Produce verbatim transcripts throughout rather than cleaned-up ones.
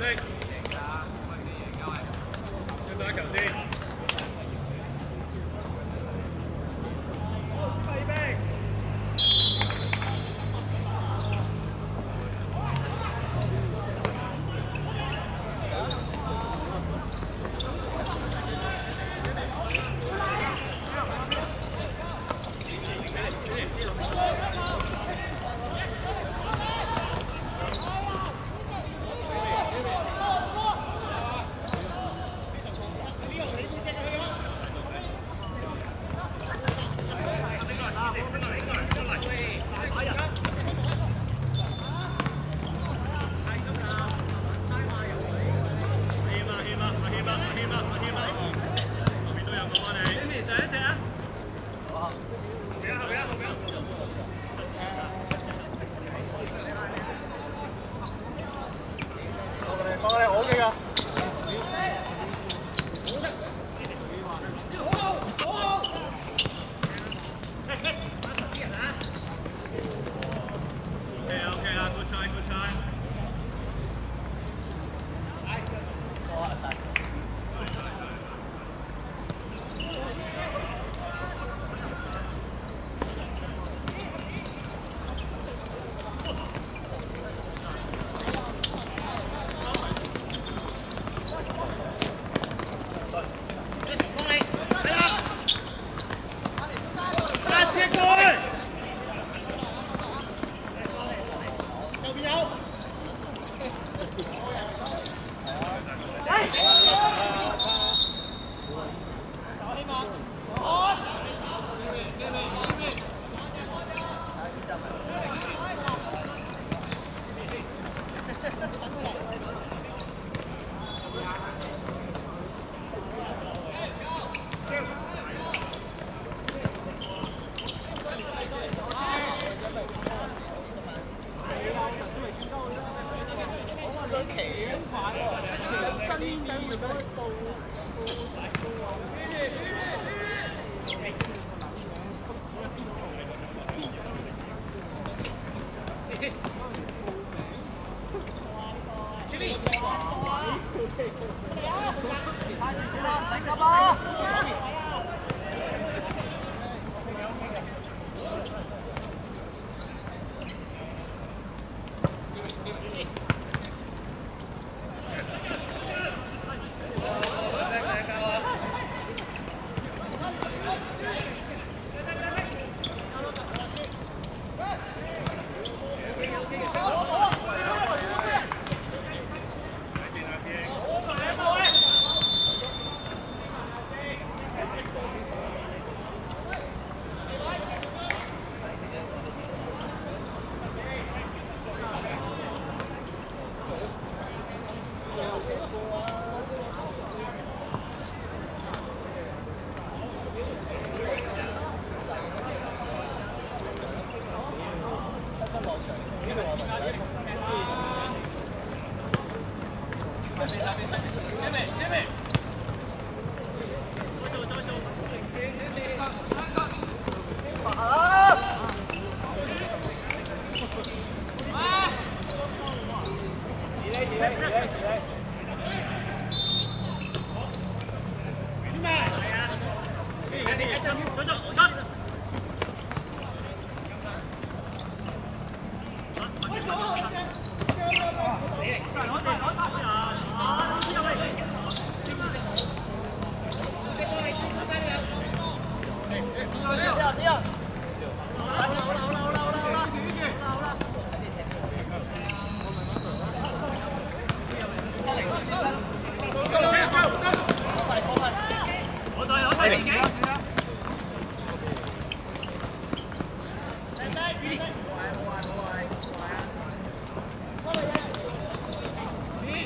Hãy subscribe cho kênh Ghiền Mì Gõ để không bỏ lỡ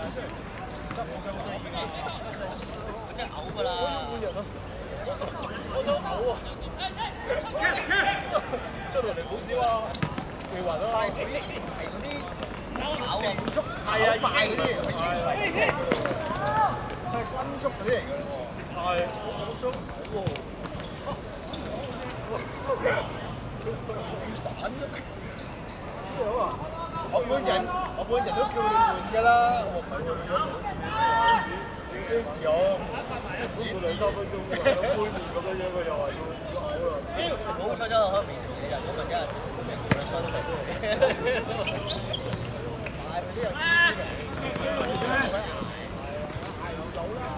真係嘔㗎啦！ 我都嘔啊！出嚟好少啊，你話咯。但係佢係嗰啲嘔啊！ 速係啊，快嗰啲嚟嘅，係係均速嗰啲嚟嘅喎。係，好好鬆喎。散咗。好啊！我半陣我半陣都叫你換㗎啦，我唔係換咗。嗰陣時我只兩三分鐘㗎嘛，咁杯麵咁樣樣佢又話要要嘔啦。 冇錯咗，可以肥你人，咁咪真係食杯麵冇得分嚟。係嗰啲又知嘅。係老早啦。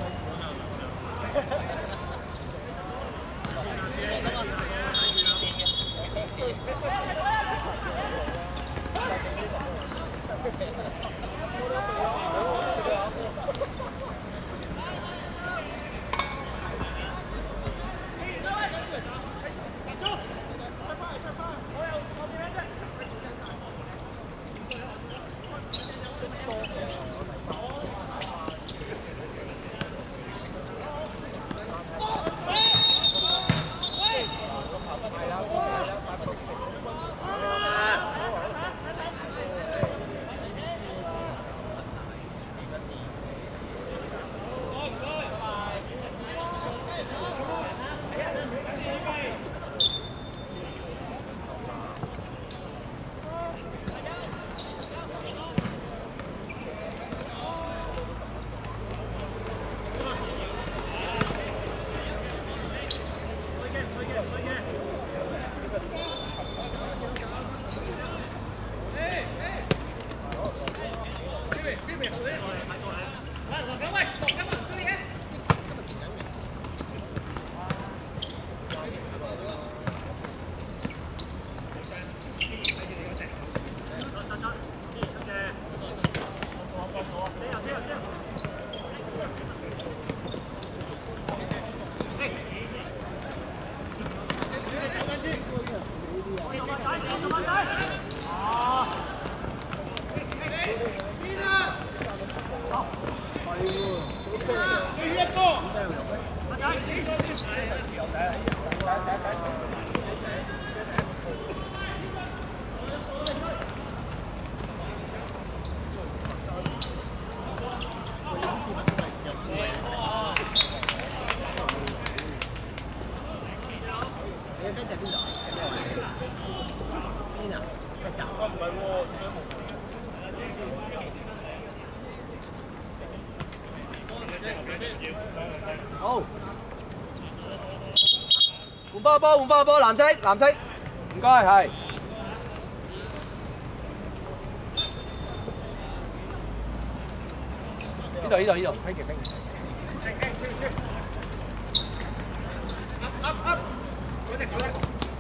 好，換翻個波，換翻個波，藍色，藍色，唔該，係。呢度，呢度，呢度，飛極飛。up up up，嗰隻嗰隻。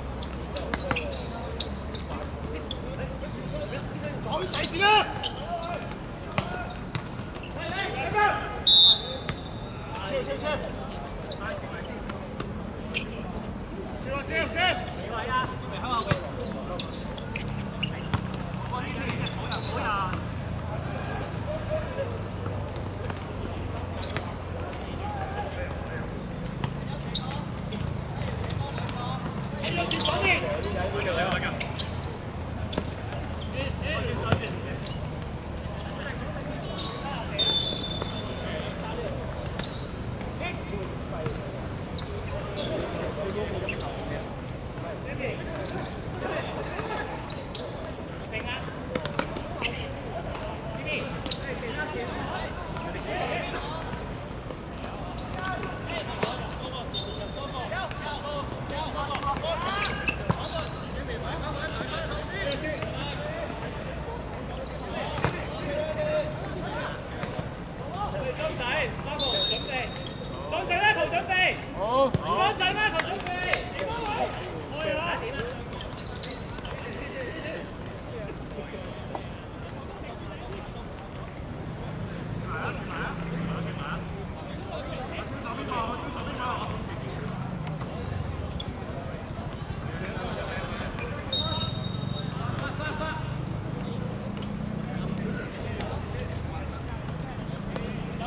好仔先啦！切切切！切啊切切！你位啊？未喺後邊。我呢啲係好人好人。喺度接講啲。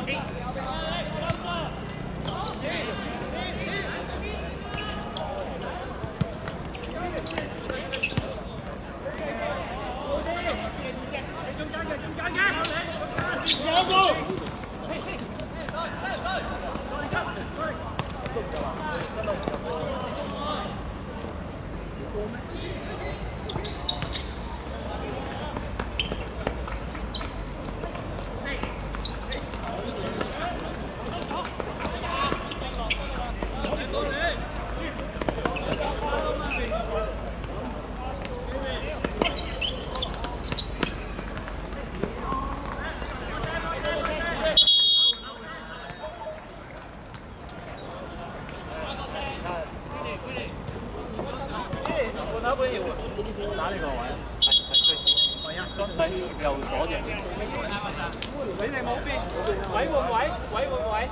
打呢個位，係係最前。係啊，雙仔右左嘅。你哋冇變，位換位，位換位。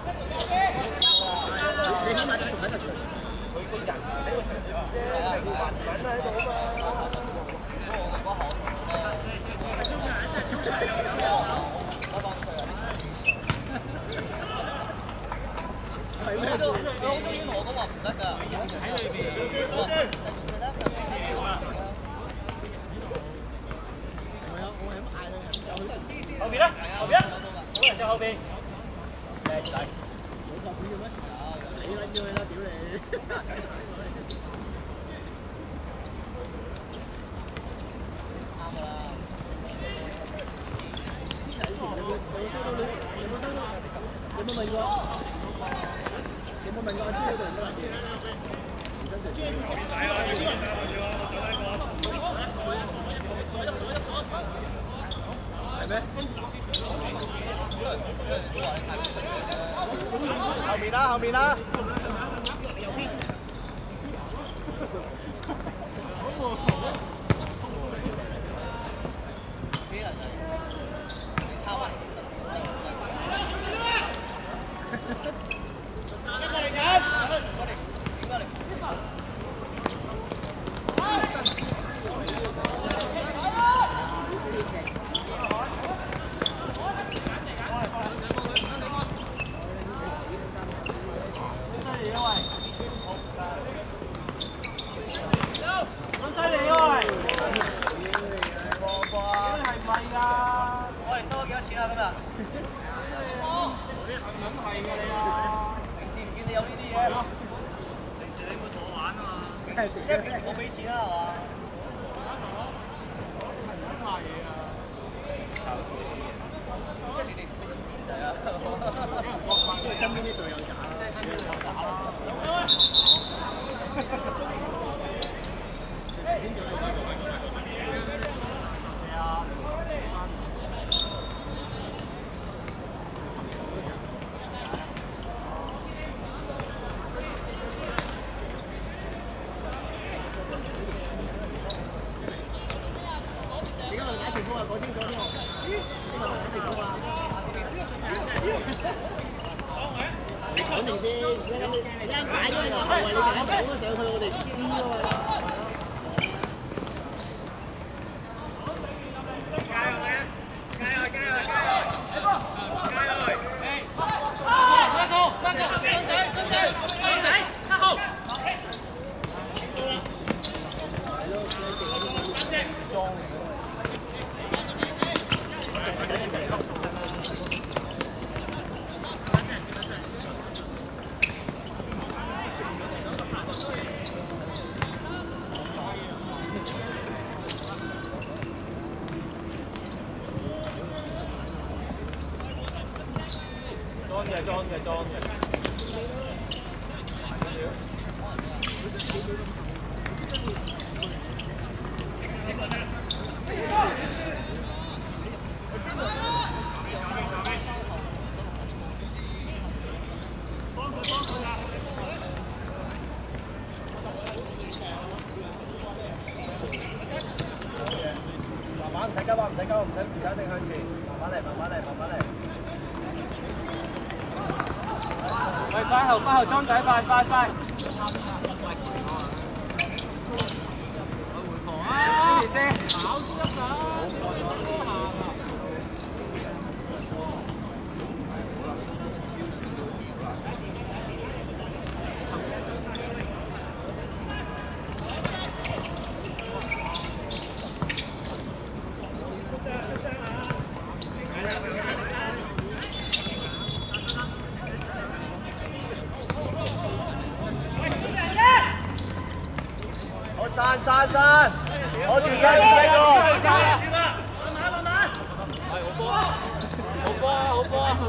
你起碼都仲喺度傳。佢個人喺個場上啫，成個環境喺度啊嘛。我我好。係咩？佢好中意我都話唔得㗎，喺裏邊。後邊啦，後邊啦，冇人就後邊。靚仔。冇後邊嘅咩？你撚咗佢啦，屌你！啱㗎啦。有冇收到你？有冇收到？有冇問過？有冇問過阿朱嗰度有冇嘢？係咩？後面啦，後面啦。我俾錢啦，係嘛？買嘢啊！即係你哋唔識得點仔啊！即係身邊啲隊友渣啦，即係有渣啦。係啊。講清楚啲喎，呢個打直波啊！你講定先，而家你而家擺咗喺度，後衞你突然間講咗上去，我哋唔知㗎嘛。加油啊！加油！加油！加油！加油！八號，八號，張仔，張仔，張仔，七號。係咯，三隻。裝。裝嘅裝嘅裝嘅。慢慢唔使急啊，唔使急，唔使唔使一定向前，慢慢嚟，慢慢嚟，慢慢嚟。喂，快後，快後，莊仔，快快快！啊！姐，跑先得㗎。 山，好全山自己個。 好波啊！好波啊！好波啊！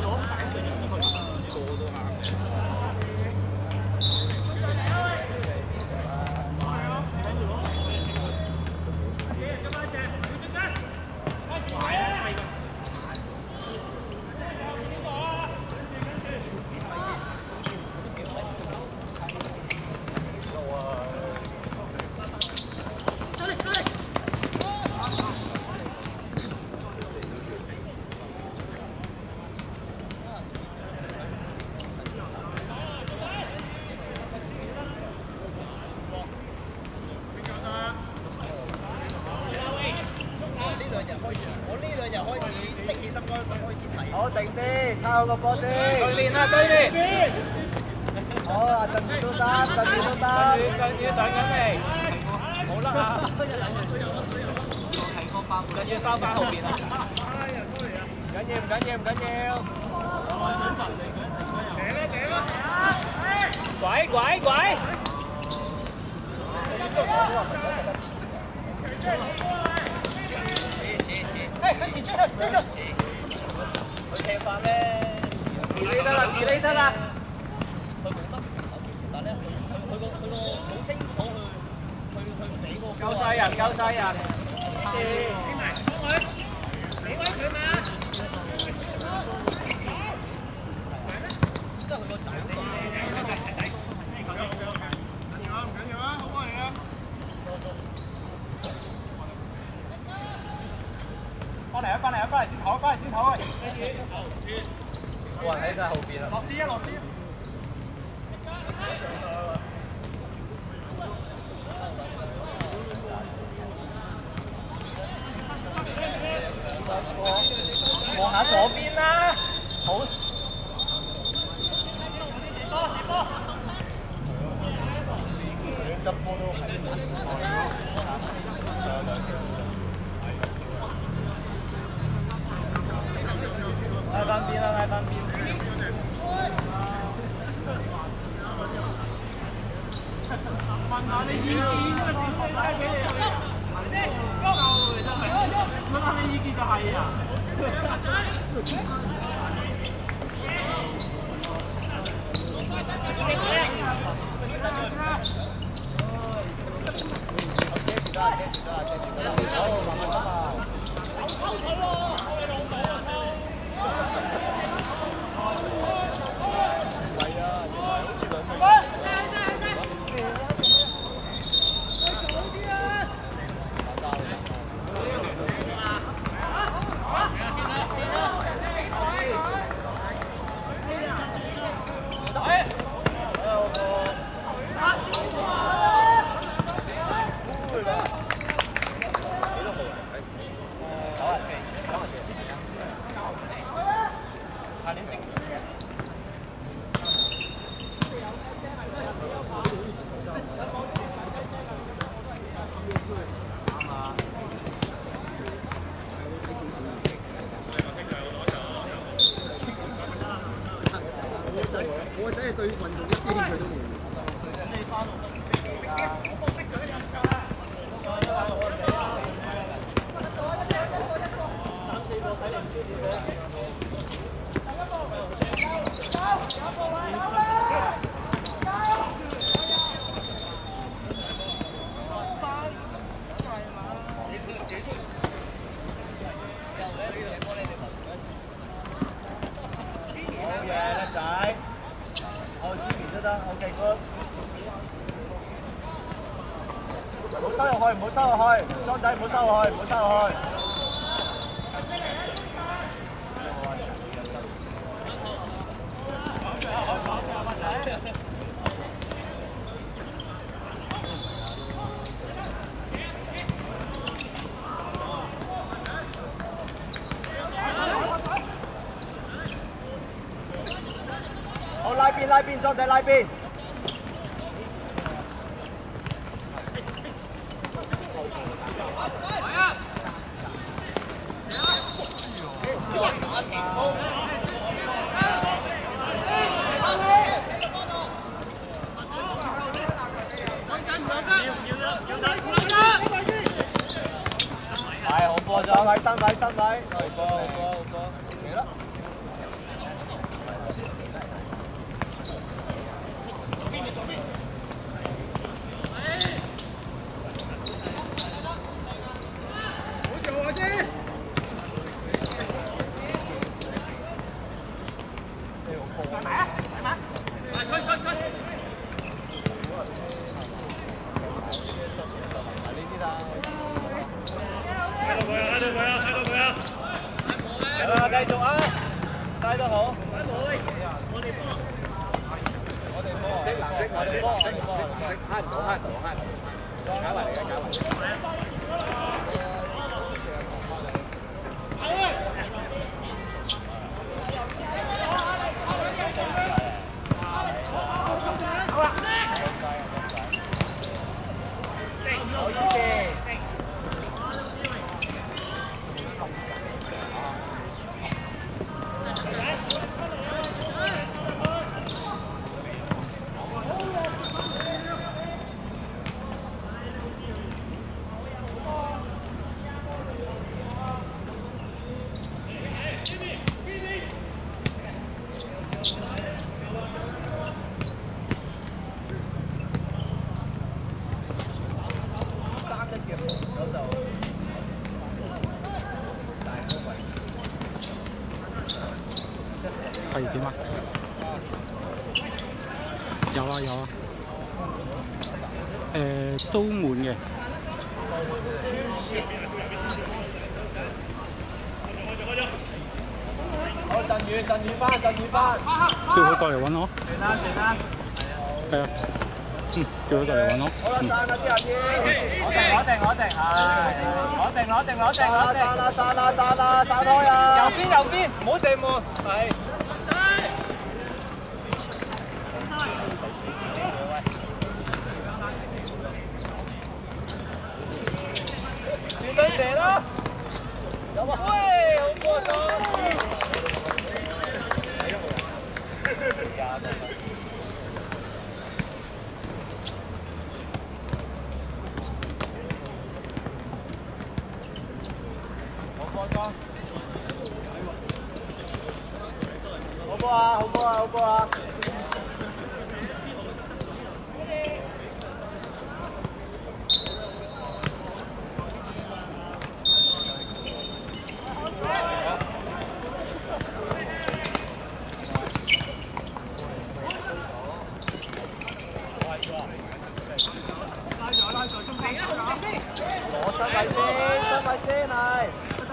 好定啲，抄好個波先。 對練啊，對練。 好，阿振宇都得，振宇都得。 振宇上緊嚟，好啦啊！振宇包翻後邊啊！ 唔緊要，唔緊要，唔緊要。 拐拐拐！ 哎，向前追上，追上！ 佢踢法咧，二厘得啦，二厘得啦。佢冇得但咧，佢佢個佢個好清楚去去去死嗰個。夠晒人，夠晒人。俾埋佢，俾位佢嘛。即係佢個仔。 緊要啊！唔緊要啊！好波嚟㗎！ 翻嚟啊！翻嚟啊！翻嚟先頭，翻嚟先頭啊！ 哇！喺晒後邊啊！ 落啲啊！落啲啊！ 望下左邊啦，好。 執波都係。 拉翻邊啦，拉翻邊。問下你意見啊，點解俾你啊？夠嘅真係，問下你意見就係啊。 我真係對運動一啲興趣都冇。好嘢，叻仔！哦，Jimmy都得 ，OK good。唔好收入去，唔好收入去，莊仔唔好收入去，唔好收入去。好，拉邊拉邊，莊仔拉邊。 要要啦，要打，要打！ 位三位三位，好波好波好波，嚟啦！ 繼續啊！帶得好。 我哋波，我哋波，藍色藍色藍色藍色藍色，慳唔到慳唔到慳唔到，搞埋嚟嘅搞埋嚟。好意思。 係點啊？有啊有啊，誒都滿嘅。 好，陣雨陣雨翻陣雨翻。 叫佢過嚟揾我。 算啦算啦。 係啊。嗯，叫佢過嚟揾我。 好啦，散啦啲人先。 攞定攞定攞定，係攞定攞定攞定攞定。 散啦散啦散啦散開啊！ 右邊右邊，唔好射門，係。轉身射啦！有啊！喂，好波咗！ 好波啊！好波啊！好波啊！攞身位先，身位先係。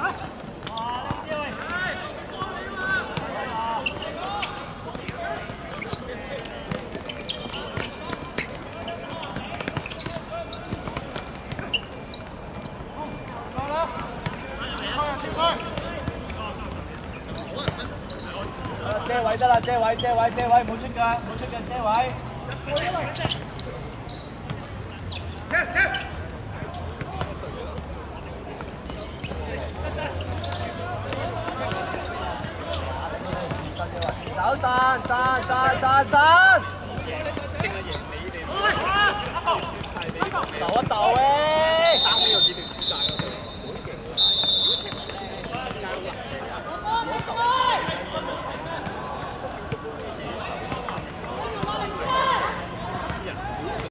遮位得啦，遮位遮位遮位，唔好出腳，唔好出腳遮位。走散散散散散，鬥一鬥咧。